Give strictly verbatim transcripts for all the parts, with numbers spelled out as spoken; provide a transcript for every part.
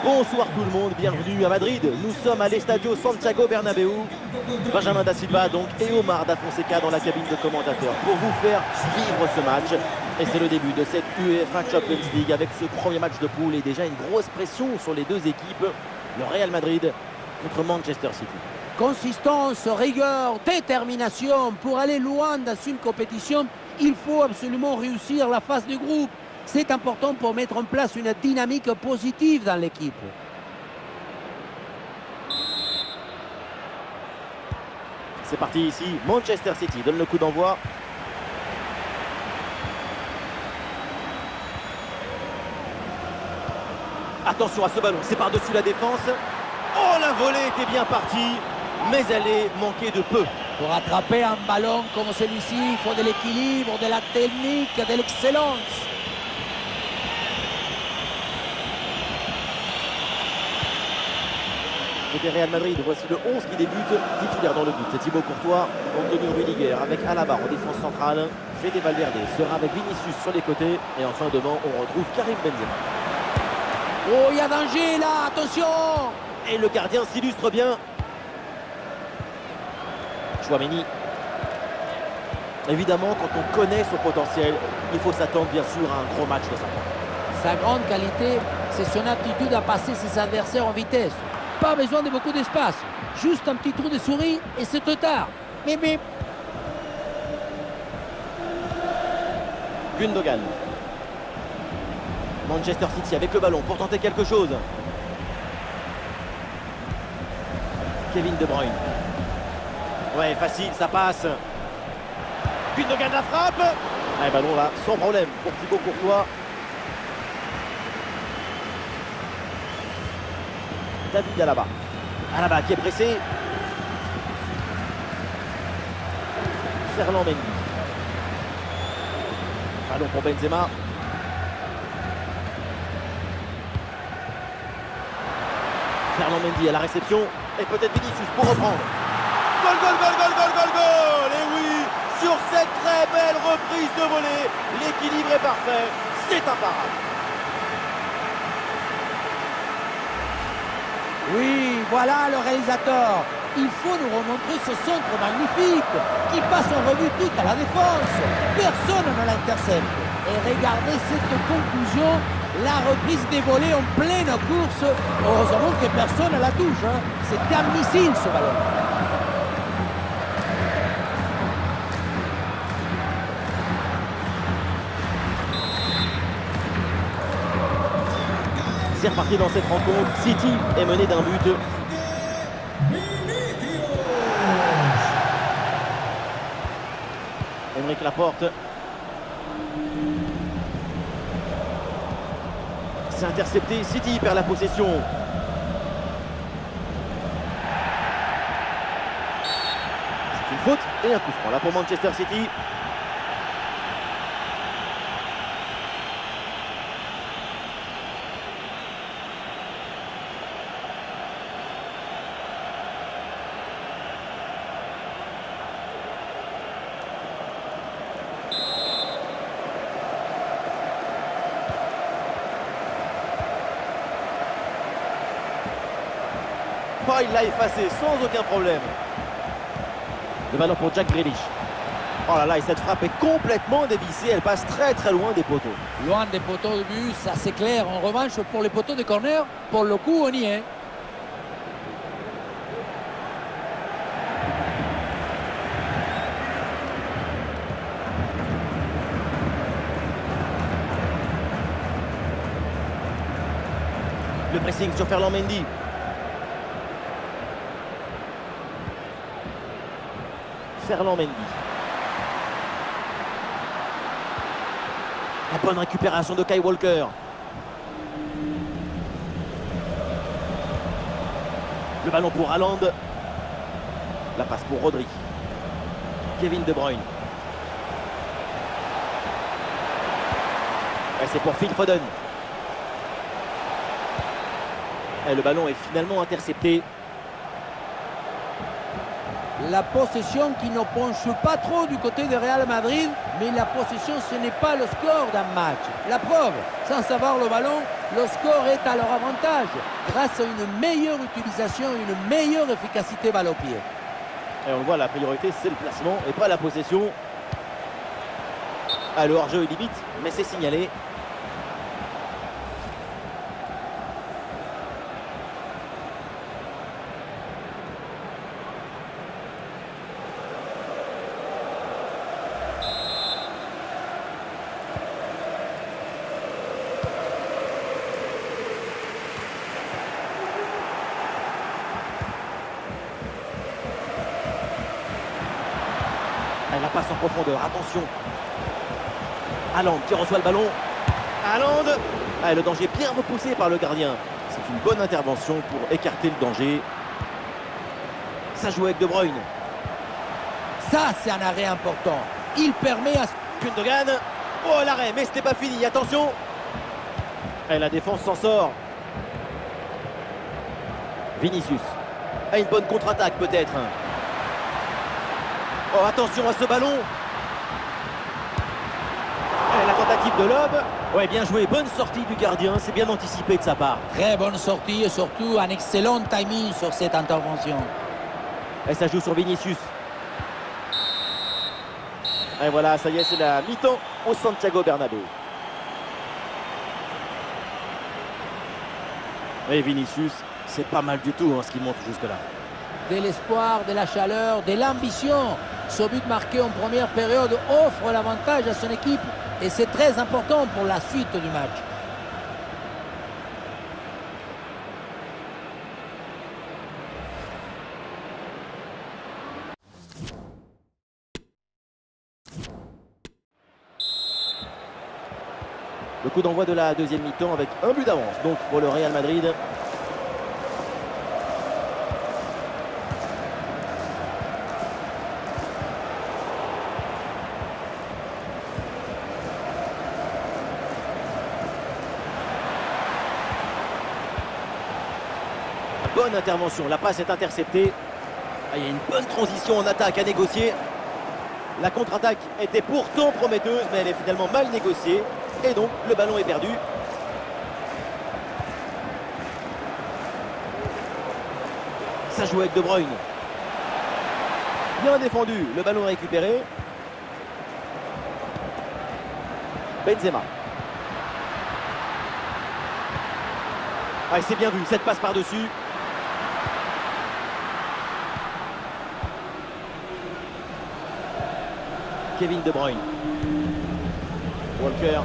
Bonsoir tout le monde, bienvenue à Madrid. Nous sommes à l'Estadio Santiago Bernabéu. Benjamin da Silva donc et Omar da Fonseca dans la cabine de commentateurs pour vous faire vivre ce match. Et c'est le début de cette UEFA Champions League avec ce premier match de poule et déjà une grosse pression sur les deux équipes. Le Real Madrid contre Manchester City. Consistance, rigueur, détermination. Pour aller loin dans une compétition, il faut absolument réussir la phase du groupe. C'est important pour mettre en place une dynamique positive dans l'équipe. C'est parti ici, Manchester City donne le coup d'envoi. Attention à ce ballon, c'est par-dessus la défense. Oh, la volée était bien partie, mais elle est manquée de peu. Pour attraper un ballon comme celui-ci, il faut de l'équilibre, de la technique, de l'excellence. Côté Real Madrid, voici le onze qui débute, titulaire dans le but. C'est Thibaut Courtois, Antonio Rudiger avec Alaba en défense centrale. Fede Valverde sera avec Vinicius sur les côtés. Et enfin devant, on retrouve Karim Benzema. Oh, il y a danger là, attention! Et le gardien s'illustre bien. Chouameni. Évidemment, quand on connaît son potentiel, il faut s'attendre bien sûr à un gros match de sa part. Sa grande qualité, c'est son aptitude à passer ses adversaires en vitesse. Pas besoin de beaucoup d'espace. Juste un petit trou de souris et c'est trop tard. Bip bip. Gundogan. Manchester City avec le ballon pour tenter quelque chose. Kevin De Bruyne. Ouais, facile, ça passe. Gundogan la frappe. Un ballon là, sans problème pour Thibaut Courtois. David Alaba. Alaba qui est pressé. Ferland Mendy. Ballon pour Benzema. Ferland Mendy à la réception. Et peut-être Vinicius pour reprendre. Goal, goal, goal, goal, goal, goal, goal. Et oui, sur cette très belle reprise de volée, l'équilibre est parfait. C'est imparable. Oui, voilà le réalisateur. Il faut nous remontrer ce centre magnifique qui passe en revue toute à la défense. Personne ne l'intercepte. Et regardez cette conclusion, la reprise des volets en pleine course. Heureusement que personne ne la touche. Hein. C'est un missile ce ballon. C'est reparti dans cette rencontre. City est mené d'un but. Aymeric Laporte. C'est intercepté. City perd la possession. C'est une faute et un coup franc là pour Manchester City. Oh, il l'a effacé sans aucun problème. Le ballon pour Jack Grealish. Oh là là, et cette frappe est complètement dévissée. Elle passe très très loin des poteaux. Loin des poteaux de but, ça c'est clair. En revanche, pour les poteaux de corner, pour le coup, on y est. Le pressing sur Ferland Mendy. Ferland Mendy. La bonne récupération de Kyle Walker. Le ballon pour Haaland. La passe pour Rodri. Kevin De Bruyne. Et c'est pour Phil Foden. Et le ballon est finalement intercepté. La possession qui ne penche pas trop du côté de Real Madrid, mais la possession, ce n'est pas le score d'un match. La preuve, sans savoir le ballon, Le score est à leur avantage grâce à une meilleure utilisation et une meilleure efficacité balle au pied. Et on voit, la priorité, c'est le placement et pas la possession. Ah, le hors-jeu est limite, mais c'est signalé. La passe en profondeur, attention. Haaland qui reçoit le ballon. Haaland. Ah, le danger bien repoussé par le gardien. C'est une bonne intervention pour écarter le danger. Ça joue avec De Bruyne. Ça, c'est un arrêt important. Il permet à... Gundogan. Oh, l'arrêt, mais ce n'est pas fini, attention. Et la défense s'en sort. Vinicius. Ah, une bonne contre-attaque peut-être. Oh, attention à ce ballon. Et la tentative de lob. Ouais, bien joué. Bonne sortie du gardien. C'est bien anticipé de sa part. Très bonne sortie et surtout un excellent timing sur cette intervention. Et ça joue sur Vinicius. Et voilà, ça y est, c'est la mi-temps au Santiago Bernabéu. Et Vinicius, c'est pas mal du tout hein, ce qu'il montre jusque-là. De l'espoir, de la chaleur, de l'ambition. Ce but marqué en première période offre l'avantage à son équipe et c'est très important pour la suite du match. Le coup d'envoi de la deuxième mi-temps avec un but d'avance donc pour le Real Madrid. Bonne intervention, la passe est interceptée. Ah, il y a une bonne transition en attaque à négocier. La contre-attaque était pourtant prometteuse, mais elle est finalement mal négociée. Et donc, le ballon est perdu. Ça joue avec De Bruyne. Bien défendu, le ballon récupéré. Benzema. Ah, c'est bien vu, cette passe par-dessus. Kevin De Bruyne. Walker.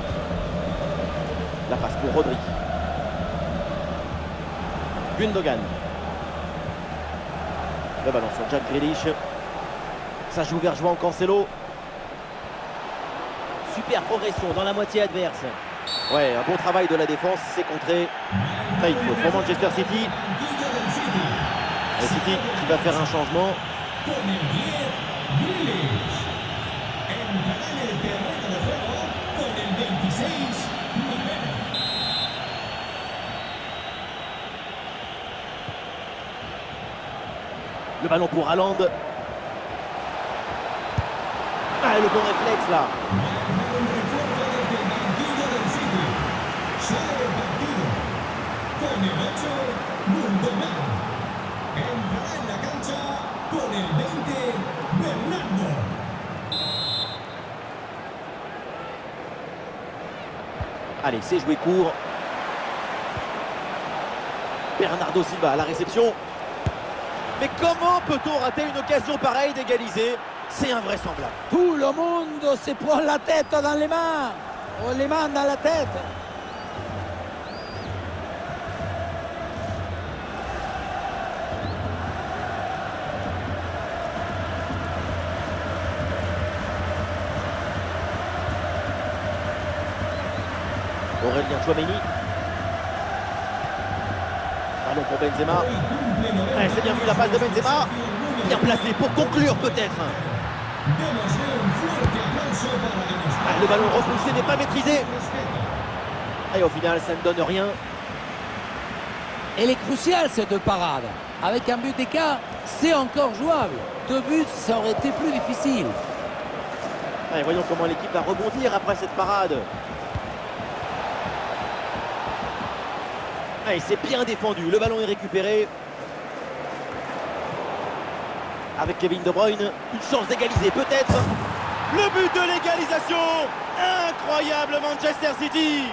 La passe pour Rodri. Gundogan. Le ballon sur Jack Grealish. Ça joue vers João Cancelo. Super progression dans la moitié adverse. Ouais, un bon travail de la défense, c'est contré. Là, il faut pour Manchester City. Et City qui va faire un changement. Le ballon pour Haaland. Ah, le bon réflexe là. Allez, c'est joué court. Bernardo Silva à la réception. Mais comment peut-on rater une occasion pareille d'égaliser? C'est invraisemblable. Tout le monde se prend la tête dans les mains. On les mains dans la tête. Aurélien Tchouaméni. Ballon pour Benzema. Ouais, c'est bien vu la passe de Benzema. Bien placé pour conclure peut-être. Ah, le ballon repoussé n'est pas maîtrisé. Et au final, ça ne donne rien. Elle est cruciale cette parade. Avec un but d'écart, c'est encore jouable. Deux buts, ça aurait été plus difficile. Allez, voyons comment l'équipe va rebondir après cette parade. Ah, et c'est bien défendu, le ballon est récupéré. Avec Kevin De Bruyne, une chance d'égaliser peut-être. Le but de l'égalisation. Incroyable Manchester City.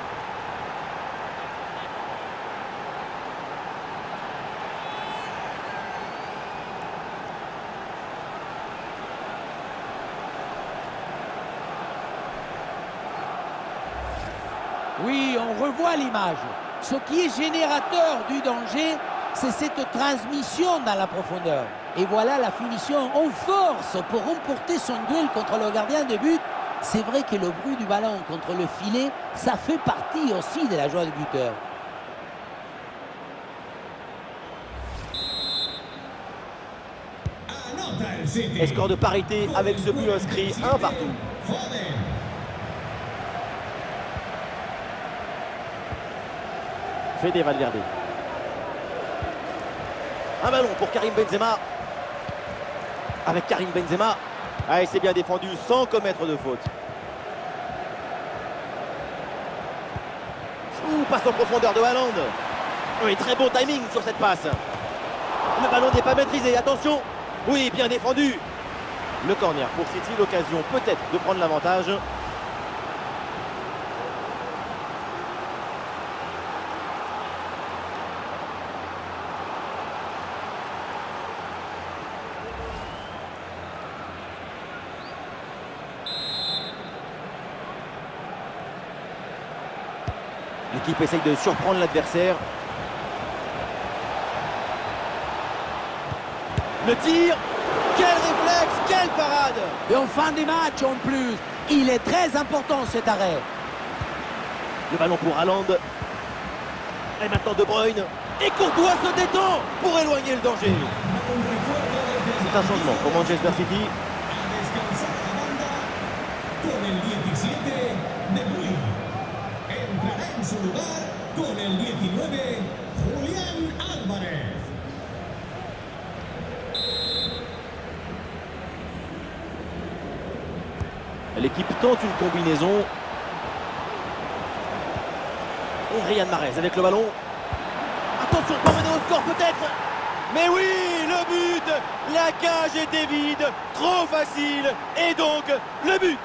Oui, on revoit l'image. Ce qui est générateur du danger, c'est cette transmission dans la profondeur. Et voilà la finition en force pour remporter son duel contre le gardien de but. C'est vrai que le bruit du ballon contre le filet, ça fait partie aussi de la joie du buteur. Et score de parité avec ce but inscrit, un partout. Fede Valverde. Un ballon pour Karim Benzema. Avec Karim Benzema. Ah, et c'est bien défendu sans commettre de faute. Ouh, passe en profondeur de Haaland. Oui, très bon timing sur cette passe. Le ballon n'est pas maîtrisé, attention. Oui, bien défendu. Le corner pour City, l'occasion peut-être de prendre l'avantage. L'équipe essaye de surprendre l'adversaire. Le tir. Quel réflexe, quelle parade. Et en fin de match en plus, il est très important cet arrêt. Le ballon pour Haaland. Et maintenant De Bruyne. Et Courtois se détend pour éloigner le danger. C'est un changement pour Manchester City. L'équipe tente une combinaison. Et Riyad Mahrez avec le ballon. Attention pour mener au score peut-être. Mais oui, le but. La cage était vide. Trop facile. Et donc, le but.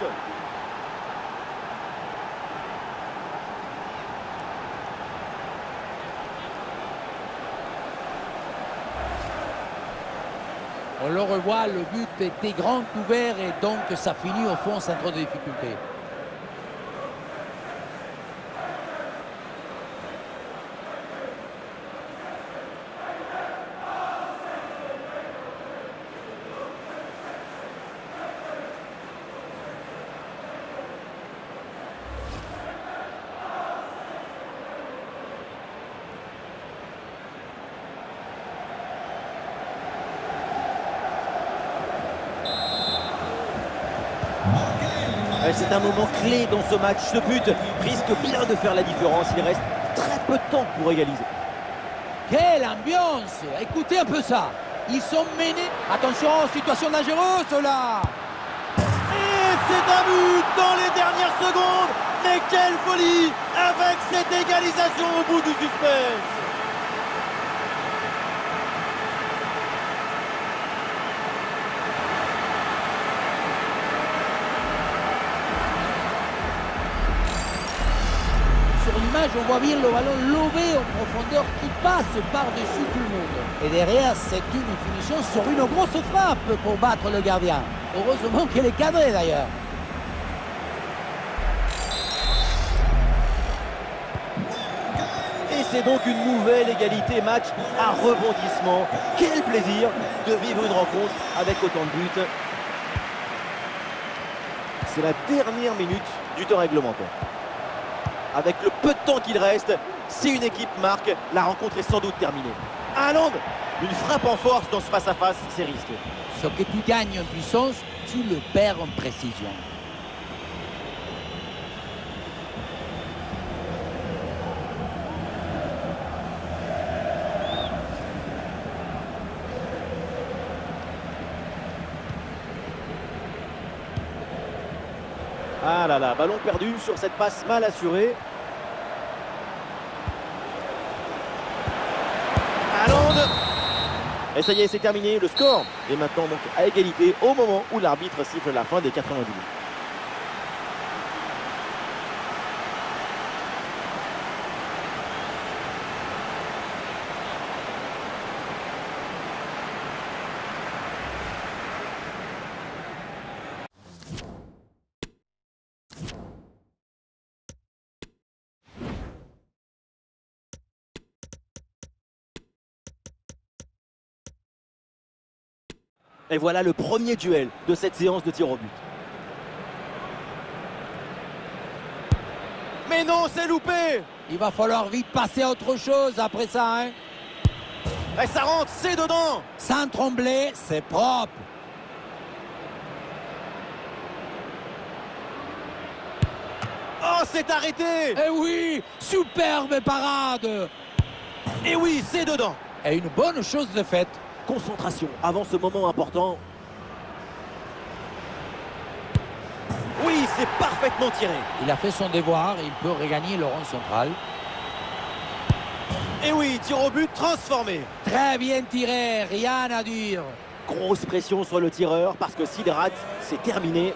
On le revoit, le but était grand ouvert et donc ça finit au fond sans trop de difficultés. C'est un moment clé dans ce match. Ce but risque bien de faire la différence. Il reste très peu de temps pour égaliser. Quelle ambiance! Écoutez un peu ça. Ils sont menés. Attention, situation dangereuse là. Et c'est un but dans les dernières secondes. Mais quelle folie avec cette égalisation au bout du suspense. On voit bien le ballon lobé en profondeur qui passe par-dessus tout le monde. Et derrière, c'est une finition sur une grosse frappe pour battre le gardien. Heureusement qu'elle est cadrée d'ailleurs. Et c'est donc une nouvelle égalité, match à rebondissement. Quel plaisir de vivre une rencontre avec autant de buts. C'est la dernière minute du temps réglementaire. Avec le peu de temps qu'il reste, si une équipe marque, la rencontre est sans doute terminée. Haaland, une frappe en force dans ce face-à-face, c'est risqué. Ce que tu gagnes en puissance, tu le perds en précision. Ah là là, ballon perdu sur cette passe mal assurée. Et ça y est, c'est terminé. Le score est maintenant donc à égalité au moment où l'arbitre siffle la fin des quatre-vingt-dix minutes. Et voilà le premier duel de cette séance de tir au but. Mais non, c'est loupé. Il va falloir vite passer à autre chose après ça. Hein. Et ça rentre, c'est dedans. Sans trembler, c'est propre. Oh, c'est arrêté. Eh oui, superbe parade. Et oui, c'est dedans. Et une bonne chose de faite. Concentration avant ce moment important. Oui, c'est parfaitement tiré. Il a fait son devoir, il peut regagner le rond central. Et oui, tir au but transformé. Très bien tiré, rien à dire. Grosse pression sur le tireur parce que s'il rate, c'est terminé.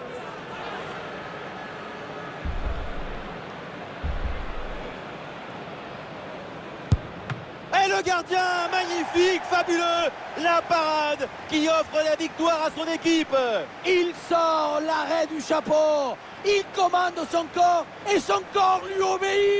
Et le gardien, magnifique, fabuleux. La parade qui offre la victoire à son équipe. Il sort l'arrêt du chapeau. Il commande son corps et son corps lui obéit.